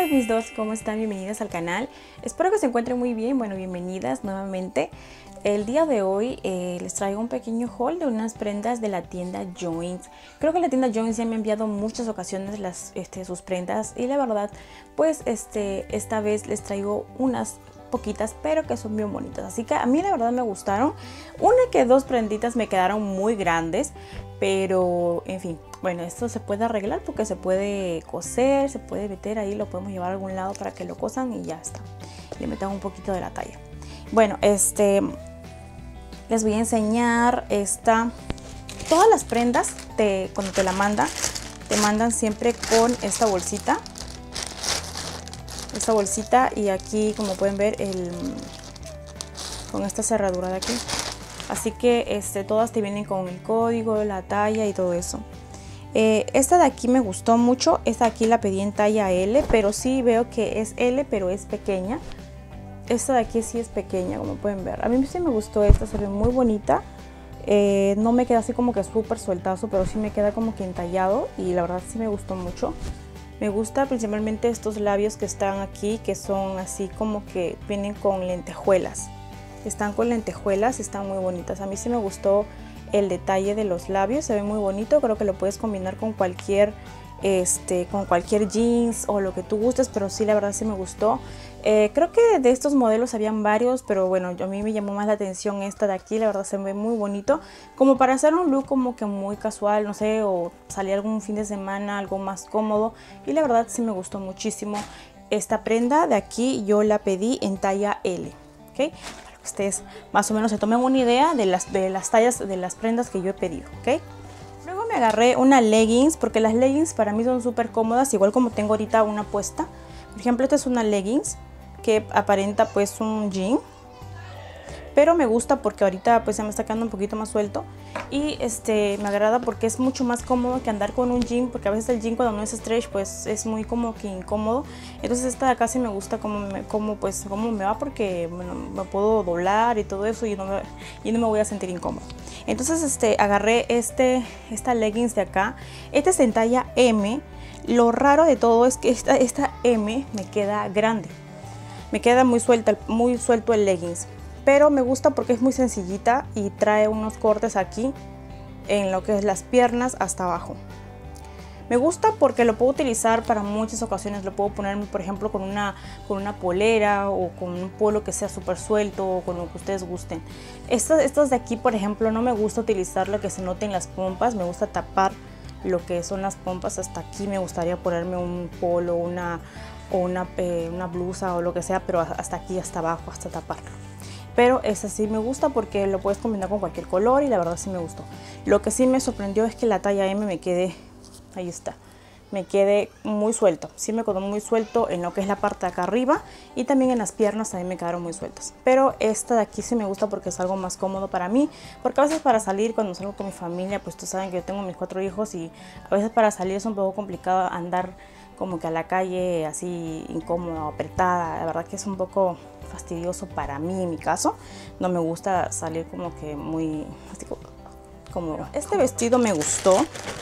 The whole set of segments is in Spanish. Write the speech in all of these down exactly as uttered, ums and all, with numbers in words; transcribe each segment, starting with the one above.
mis dos, ¿cómo están? Bienvenidas al canal. Espero que se encuentren muy bien. Bueno, bienvenidas nuevamente. El día de hoy eh, les traigo un pequeño haul de unas prendas de la tienda Joints. Creo que la tienda Joints ya me ha enviado muchas ocasiones las, este, sus prendas y la verdad, pues este, esta vez les traigo unas poquitas, pero que son bien bonitas. Así que a mí la verdad me gustaron. Una que dos prenditas me quedaron muy grandes, pero en fin. Bueno, esto se puede arreglar porque se puede coser, se puede meter ahí, lo podemos llevar a algún lado para que lo cosan y ya está. Le metamos un poquito de la talla. Bueno, este les voy a enseñar esta. Todas las prendas te, cuando te la mandan, te mandan siempre con esta bolsita. Esta bolsita y aquí, como pueden ver, el con esta cerradura de aquí. Así que este, todas te vienen con el código, la talla y todo eso. Eh, esta de aquí me gustó mucho. Esta de aquí la pedí en talla L, pero sí veo que es L, pero es pequeña. Esta de aquí sí es pequeña, como pueden ver. A mí sí me gustó esta, se ve muy bonita. Eh, no me queda así como que súper sueltazo, pero sí me queda como que entallado y la verdad sí me gustó mucho. Me gusta principalmente estos labios que están aquí, que son así como que vienen con lentejuelas. Están con lentejuelas, están muy bonitas. A mí sí me gustó el detalle de los labios, se ve muy bonito. Creo que lo puedes combinar con cualquier este con cualquier jeans o lo que tú gustes, pero sí, la verdad sí me gustó. Eh, creo que de estos modelos habían varios, pero bueno, a mí me llamó más la atención esta de aquí. La verdad se ve muy bonito, como para hacer un look como que muy casual, no sé, o salir algún fin de semana, algo más cómodo. Y la verdad sí me gustó muchísimo esta prenda de aquí. Yo la pedí en talla L, ¿ok? Ustedes más o menos se tomen una idea de las, de las tallas de las prendas que yo he pedido, ¿ok? Luego me agarré una leggings, porque las leggings para mí son súper cómodas, igual como tengo ahorita una puesta. Por ejemplo, esta es una leggings que aparenta pues un jean, pero me gusta porque ahorita pues se me está quedando un poquito más suelto y este me agrada porque es mucho más cómodo que andar con un jean, porque a veces el jean cuando no es stretch pues es muy como que incómodo. Entonces esta de acá sí me gusta como me, como, pues, cómo me va, porque bueno, me puedo doblar y todo eso y no me, y no me voy a sentir incómodo. Entonces este agarré este esta leggings de acá. Esta es en talla M. Lo raro de todo es que esta, esta M me queda grande. Me queda muy suelta, muy suelto el leggings. Pero me gusta porque es muy sencillita y trae unos cortes aquí en lo que es las piernas hasta abajo. Me gusta porque lo puedo utilizar para muchas ocasiones. Lo puedo poner, por ejemplo, con una, con una polera o con un polo que sea súper suelto o con lo que ustedes gusten. Estas, estas de aquí, por ejemplo, no me gusta utilizarlo que se noten las pompas. Me gusta tapar lo que son las pompas hasta aquí. Me gustaría ponerme un polo, una, o una, eh, una blusa o lo que sea, pero hasta aquí, hasta abajo, hasta taparlo. Pero esta sí me gusta porque lo puedes combinar con cualquier color y la verdad sí me gustó. Lo que sí me sorprendió es que la talla M me quede, ahí está, me quede muy suelto. Sí me quedó muy suelto en lo que es la parte de acá arriba y también en las piernas también me quedaron muy sueltas. Pero esta de aquí sí me gusta porque es algo más cómodo para mí. Porque a veces para salir, cuando salgo con mi familia, pues tú saben que yo tengo mis cuatro hijos y a veces para salir es un poco complicado andar como que a la calle así incómoda o apretada. La verdad que es un poco fastidioso para mí en mi caso. No me gusta salir como que muy así como. Este vestido me gustó,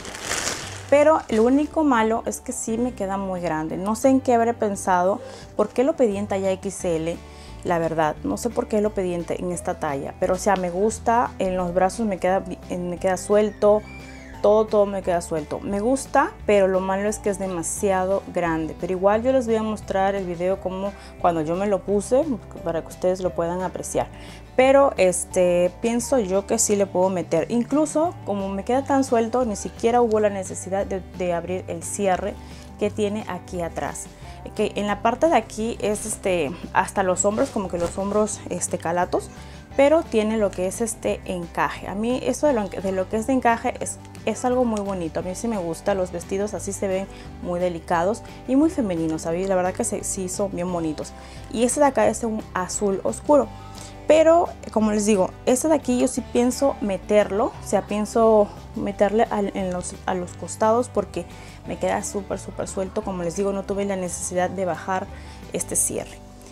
pero lo único malo es que sí me queda muy grande. No sé en qué habré pensado, por qué lo pedí en talla X L. La verdad, no sé por qué lo pedí en, en esta talla, pero o sea, me gusta. En los brazos me queda, me queda suelto. Todo, todo me queda suelto. Me gusta, pero lo malo es que es demasiado grande. Pero igual yo les voy a mostrar el video como cuando yo me lo puse, para que ustedes lo puedan apreciar. Pero este, pienso yo que sí le puedo meter. Incluso como me queda tan suelto, ni siquiera hubo la necesidad de, de abrir el cierre que tiene aquí atrás. Que en la parte de aquí es este, hasta los hombros, como que los hombros este, calatos. Pero tiene lo que es este encaje. A mí eso de lo, de lo que es de encaje es, es algo muy bonito. A mí sí me gusta. Los vestidos así se ven muy delicados y muy femeninos, ¿sabes? La verdad que se, sí son bien bonitos. Y este de acá es un azul oscuro. Pero como les digo, este de aquí yo sí pienso meterlo. O sea, pienso meterle a, en los, a los costados porque me queda súper súper suelto. Como les digo, no tuve la necesidad de bajar este cierre.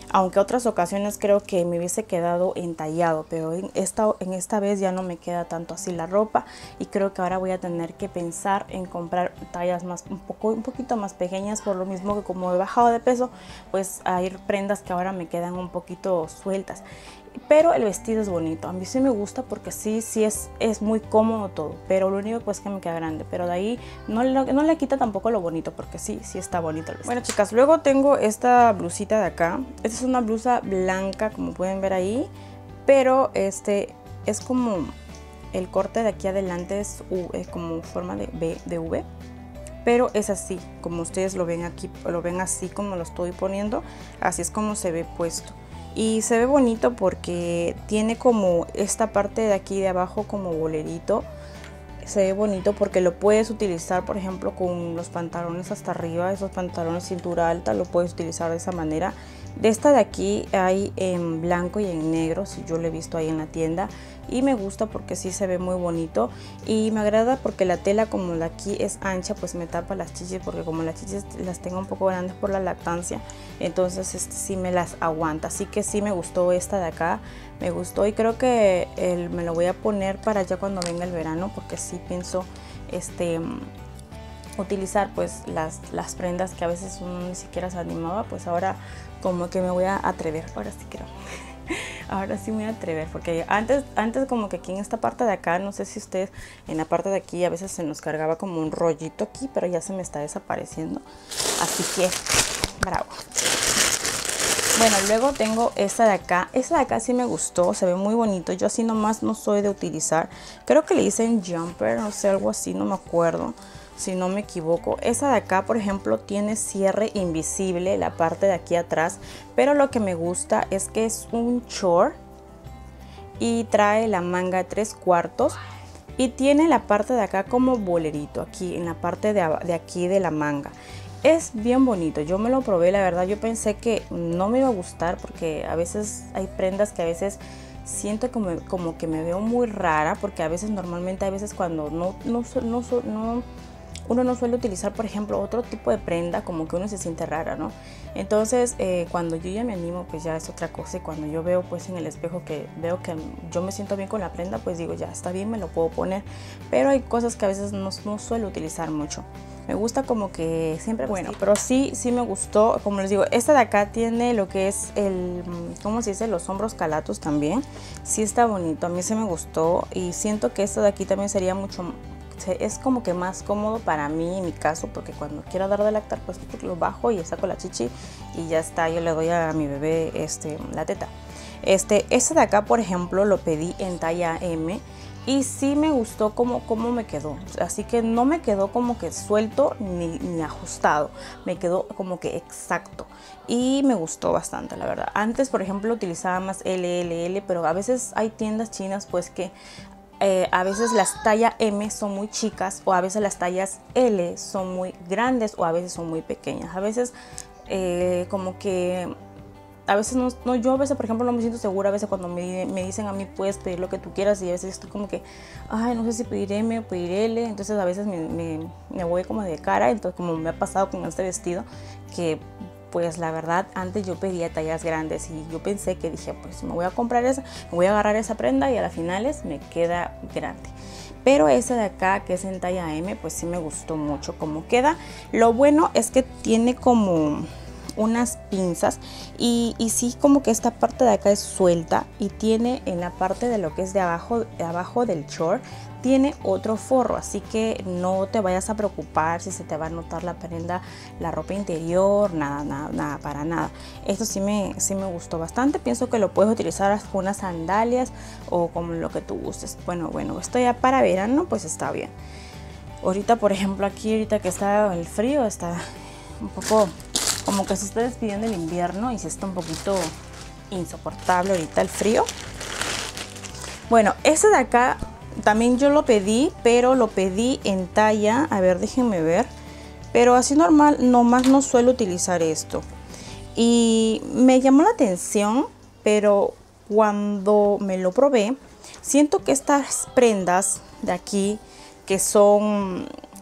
aunque otras ocasiones creo que me hubiese quedado entallado, pero en esta, en esta vez ya no me queda tanto así la ropa, y creo que ahora voy a tener que pensar en comprar tallas más un poco un poquito más pequeñas, por lo mismo que como he bajado de peso, pues hay prendas que ahora me quedan un poquito sueltas. Pero el vestido es bonito, a mí sí me gusta porque sí, sí es, es muy cómodo todo, pero lo único pues que me queda grande, pero de ahí no, no, no le quita tampoco lo bonito, porque sí, sí está bonito el vestido. Bueno chicas, luego tengo esta blusita de acá. Esta es una blusa blanca, como pueden ver ahí, pero este es como el corte de aquí adelante es, U, es como forma de, B, de V, pero es así, como ustedes lo ven aquí, lo ven así como lo estoy poniendo, así es como se ve puesto. Y se ve bonito porque tiene como esta parte de aquí de abajo como bolerito. Se ve bonito porque lo puedes utilizar, por ejemplo, con los pantalones hasta arriba, esos pantalones cintura alta, lo puedes utilizar de esa manera. De esta de aquí hay en blanco y en negro, si yo lo he visto ahí en la tienda, y me gusta porque sí se ve muy bonito, y me agrada porque la tela, como la aquí es ancha, pues me tapa las chichis, porque como las chichis las tengo un poco grandes por la lactancia, entonces este sí me las aguanta. Así que sí me gustó esta de acá, me gustó, y creo que el, me lo voy a poner para ya cuando venga el verano, porque sí pienso este utilizar pues las, las prendas que a veces uno ni siquiera se animaba, pues ahora como que me voy a atrever, ahora sí creo. Ahora sí me voy a atrever, porque antes, antes como que aquí en esta parte de acá, no sé si ustedes, en la parte de aquí a veces se nos cargaba como un rollito aquí, pero ya se me está desapareciendo, así que bravo. Bueno, luego tengo esta de acá. Esta de acá sí me gustó, se ve muy bonito. Yo así nomás no soy de utilizar. Creo que le dicen jumper, no sé, algo así, no me acuerdo, si no me equivoco. Esta de acá, por ejemplo, tiene cierre invisible, la parte de aquí atrás. Pero lo que me gusta es que es un short y trae la manga de tres cuartos. Y tiene la parte de acá como bolerito, aquí en la parte de, de aquí de la manga. Es bien bonito, yo me lo probé, la verdad yo pensé que no me iba a gustar, porque a veces hay prendas que a veces siento como, como que me veo muy rara, porque a veces normalmente a veces cuando no, no, no, no, uno no suele utilizar, por ejemplo, otro tipo de prenda, como que uno se siente rara, ¿no? Entonces eh, cuando yo ya me animo, pues ya es otra cosa, y cuando yo veo pues en el espejo que veo que yo me siento bien con la prenda, pues digo ya está bien, me lo puedo poner. Pero hay cosas que a veces no, no suelo utilizar mucho. Me gusta como que siempre, bueno, pero sí, sí me gustó. Como les digo, esta de acá tiene lo que es el, ¿cómo se dice? Los hombros calatos también. Sí está bonito, a mí sí me gustó, y siento que esta de aquí también sería mucho, es como que más cómodo para mí en mi caso, porque cuando quiero dar de lactar, pues lo bajo y saco la chichi y ya está, yo le doy a mi bebé este, la teta. Este, este de acá, por ejemplo, lo pedí en talla M. Y sí me gustó cómo, cómo me quedó, así que no me quedó como que suelto ni, ni ajustado, me quedó como que exacto, y me gustó bastante, la verdad. Antes, por ejemplo, utilizaba más L L L, pero a veces hay tiendas chinas pues que eh, a veces las tallas M son muy chicas, o a veces las tallas L son muy grandes, o a veces son muy pequeñas. A veces eh, como que... A veces no, no, yo a veces, por ejemplo, no me siento segura. A veces cuando me, me dicen a mí puedes pedir lo que tú quieras, y a veces estoy como que, ay, no sé si pedir M o pedir L. Entonces a veces me, me, me voy como de cara. Entonces, como me ha pasado con este vestido, que pues la verdad antes yo pedía tallas grandes, y yo pensé que dije, pues me voy a comprar esa, me voy a agarrar esa prenda, y a las finales me queda grande. Pero esa de acá, que es en talla M, pues sí me gustó mucho cómo queda. Lo bueno es que tiene como unas pinzas, y, y sí, como que esta parte de acá es suelta, y tiene en la parte de lo que es de abajo, de abajo del short, tiene otro forro, así que no te vayas a preocupar si se te va a notar la prenda, la ropa interior, nada, nada, nada, para nada. Esto sí me, sí me gustó bastante. Pienso que lo puedes utilizar con unas sandalias o con lo que tú gustes. Bueno, bueno, esto ya para verano pues está bien. Ahorita, por ejemplo, aquí ahorita que está el frío, está un poco como que se está despidiendo el invierno, y se está un poquito insoportable ahorita el frío. Bueno, este de acá también yo lo pedí, pero lo pedí en talla, a ver, déjenme ver, pero así normal, nomás no suelo utilizar esto. Y me llamó la atención, pero cuando me lo probé, siento que estas prendas de aquí, que son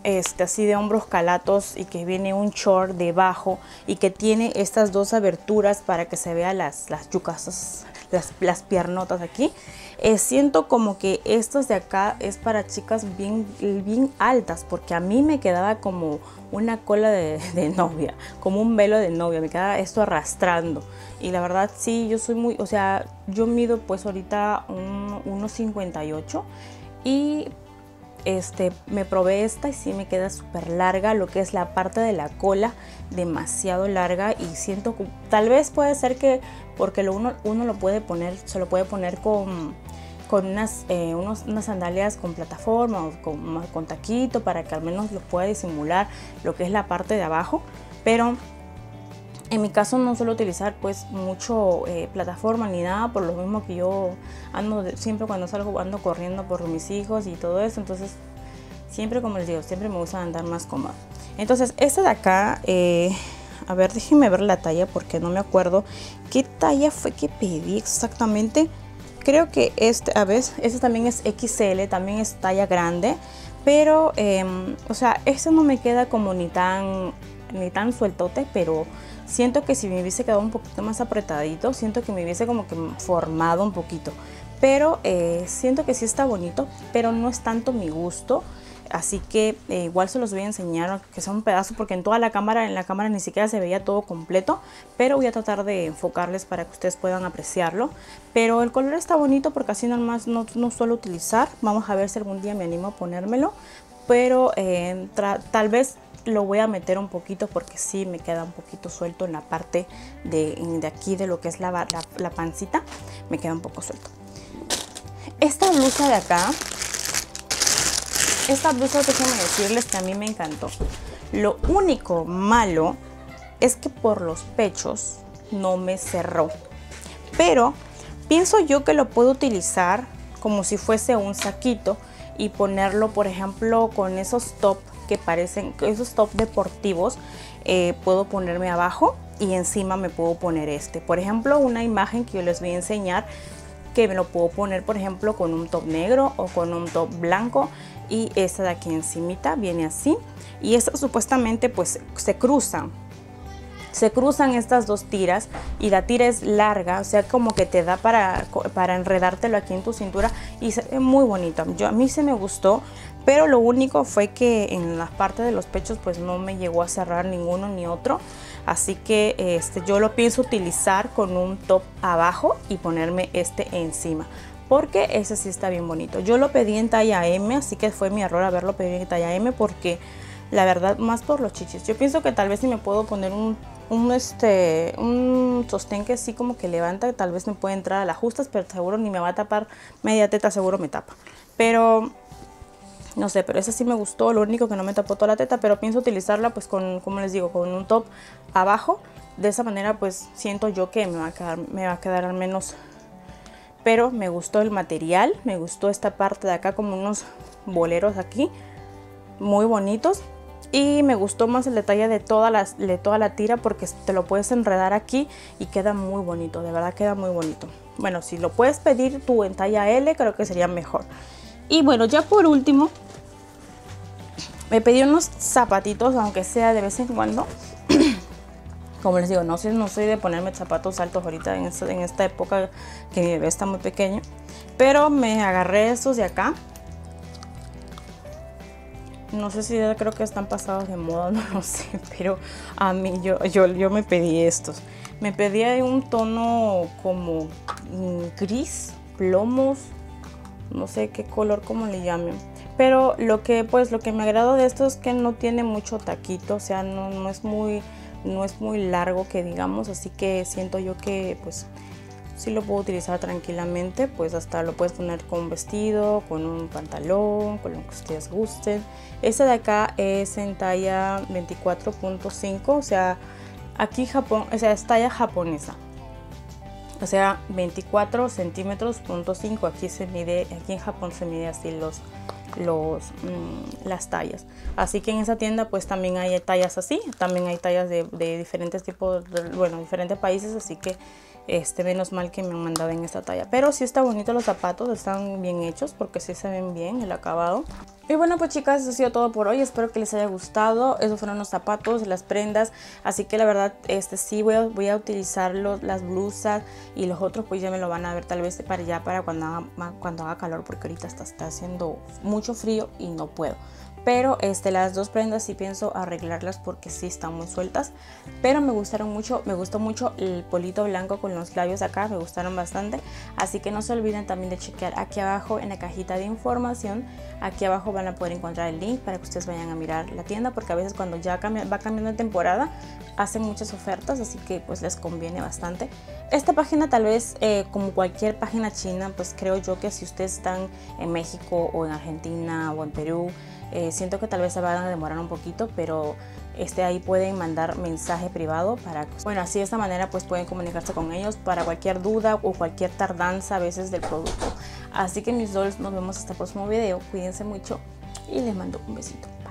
este, así de hombros calatos y que viene un short debajo y que tiene estas dos aberturas para que se vean las, las yucas, las, las piernotas aquí. Eh, siento como que estos de acá es para chicas bien, bien altas, porque a mí me quedaba como una cola de, de novia, como un velo de novia, me quedaba esto arrastrando. Y la verdad sí, yo soy muy, o sea, yo mido pues ahorita un, uno cincuenta y ocho y este, me probé esta y sí me queda súper larga, lo que es la parte de la cola, demasiado larga, y siento que tal vez puede ser que porque lo uno, uno lo puede poner, se lo puede poner con, con unas, eh, unos, unas sandalias con plataforma o con, con taquito para que al menos lo pueda disimular lo que es la parte de abajo, pero en mi caso no suelo utilizar pues mucho eh, plataforma ni nada, por lo mismo que yo ando de, siempre cuando salgo ando corriendo por mis hijos y todo eso, entonces siempre, como les digo, siempre me gusta andar más cómoda. Entonces esta de acá, eh, a ver, déjenme ver la talla porque no me acuerdo qué talla fue que pedí exactamente. Creo que este, a ver, este también es equis ele, también es talla grande, pero eh, o sea, este no me queda como ni tan ni tan sueltote, pero siento que si me hubiese quedado un poquito más apretadito, siento que me hubiese como que formado un poquito, pero eh, siento que sí está bonito, pero no es tanto mi gusto. Así que eh, igual se los voy a enseñar que sea un pedazo, porque en toda la cámara, en la cámara ni siquiera se veía todo completo, pero voy a tratar de enfocarles para que ustedes puedan apreciarlo. Pero el color está bonito porque así nada más no, no suelo utilizar. Vamos a ver si algún día me animo a ponérmelo, pero eh, tal vez lo voy a meter un poquito porque sí me queda un poquito suelto en la parte de, de aquí de lo que es la, la, la pancita, me queda un poco suelto. Esta blusa de acá, esta blusa déjenme decirles que a mí me encantó. Lo único malo es que por los pechos no me cerró, pero pienso yo que lo puedo utilizar como si fuese un saquito y ponerlo, por ejemplo, con esos top que parecen, esos top deportivos, eh, puedo ponerme abajo y encima me puedo poner este. Por ejemplo, una imagen que yo les voy a enseñar, que me lo puedo poner, por ejemplo, con un top negro o con un top blanco, y esta de aquí encimita viene así, y esta supuestamente pues se cruzan. Se cruzan estas dos tiras y la tira es larga, o sea, como que te da para, para enredártelo aquí en tu cintura y se ve muy bonito. Yo, a mí se me gustó, pero lo único fue que en la parte de los pechos pues no me llegó a cerrar ninguno ni otro. Así que este, yo lo pienso utilizar con un top abajo y ponerme este encima, porque ese sí está bien bonito. Yo lo pedí en talla eme, así que fue mi error haberlo pedido en talla eme, porque la verdad, más por los chichis. Yo pienso que tal vez si me puedo poner un, un, este, un sostén que así como que levanta, tal vez me puede entrar a las justas, pero seguro ni me va a tapar media teta, seguro me tapa. Pero no sé, pero esa sí me gustó, lo único que no me tapó toda la teta, pero pienso utilizarla pues con, como les digo, con un top abajo. De esa manera pues siento yo que me va a quedar, me va a quedar al menos. Pero me gustó el material, me gustó esta parte de acá como unos boleros aquí, muy bonitos. Y me gustó más el detalle de toda, la, de toda la tira, porque te lo puedes enredar aquí y queda muy bonito, de verdad queda muy bonito. Bueno, si lo puedes pedir tú en talla ele, creo que sería mejor. Y bueno, ya por último, me pedí unos zapatitos, aunque sea de vez en cuando. Como les digo, no soy, no soy de ponerme zapatos altos ahorita en esta, en esta época que mi bebé está muy pequeño. Pero me agarré estos de acá. No sé si ya creo que están pasados de moda, no lo sé, pero a mí yo, yo, yo me pedí estos. Me pedí un tono como gris, plomos, no sé qué color, como le llamen. Pero lo que, pues, lo que me agradó de esto es que no tiene mucho taquito, o sea, no, no es muy, no es muy largo que digamos, así que siento yo que pues sí lo puedo utilizar tranquilamente, pues hasta lo puedes poner con un vestido, con un pantalón, con lo que ustedes gusten. Este de acá es en talla veinticuatro punto cinco, o sea, aquí Japón, o sea, es talla japonesa. O sea, veinticuatro centímetros punto cinco, aquí se mide, aquí en Japón se mide así los, los, mmm, las tallas. Así que en esa tienda pues también hay tallas así, también hay tallas de, de diferentes tipos, de, bueno, diferentes países, así que Este, menos mal que me han mandado en esta talla. Pero sí está bonito los zapatos, están bien hechos porque sí se ven bien el acabado. Y bueno, pues chicas, eso ha sido todo por hoy. Espero que les haya gustado. Esos fueron los zapatos, las prendas. Así que la verdad, este sí voy a, voy a utilizar los, las blusas, y los otros pues ya me lo van a ver tal vez para allá, para cuando haga, cuando haga calor, porque ahorita está, está haciendo mucho frío y no puedo. Pero este, las dos prendas sí pienso arreglarlas porque sí están muy sueltas. Pero me gustaron mucho, me gustó mucho el polito blanco con los labios acá, me gustaron bastante. Así que no se olviden también de chequear aquí abajo en la cajita de información. Aquí abajo van a poder encontrar el link para que ustedes vayan a mirar la tienda, porque a veces cuando ya cambia, va cambiando de temporada hacen muchas ofertas, así que pues les conviene bastante. Esta página tal vez eh, como cualquier página china, pues creo yo que si ustedes están en México o en Argentina o en Perú, eh, siento que tal vez se van a demorar un poquito, pero este, ahí pueden mandar mensaje privado para, bueno, así de esta manera pues pueden comunicarse con ellos para cualquier duda o cualquier tardanza a veces del producto. Así que mis dolls, nos vemos hasta el próximo video, cuídense mucho y les mando un besito.